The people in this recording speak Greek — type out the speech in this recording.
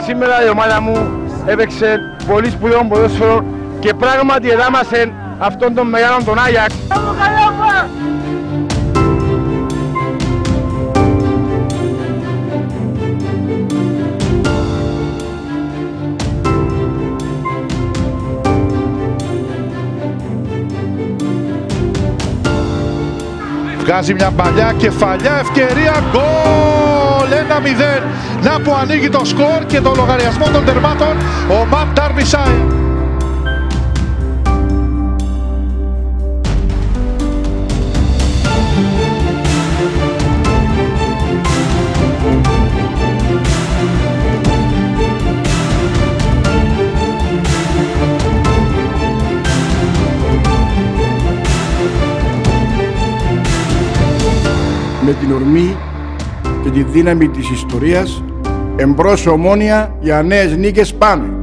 σήμερα η ομάδα μου έπαιξε πολύ σπουδαίο ποδόσφαιρο και πράγματι εδάμασε αυτόν τον μεγάλο τον Άγιαξ. Βγάζει μια παλιά κεφαλιά, ευκαιρία, γκολ! 1-0. Να που ανοίγει το σκορ και το λογαριασμό των τερμάτων ο Μαμ Ντάρμπισάιρ. Με την ορμή και τη δύναμη της ιστορίας, εμπρός Ομόνοια για νέες νίκες πάμε!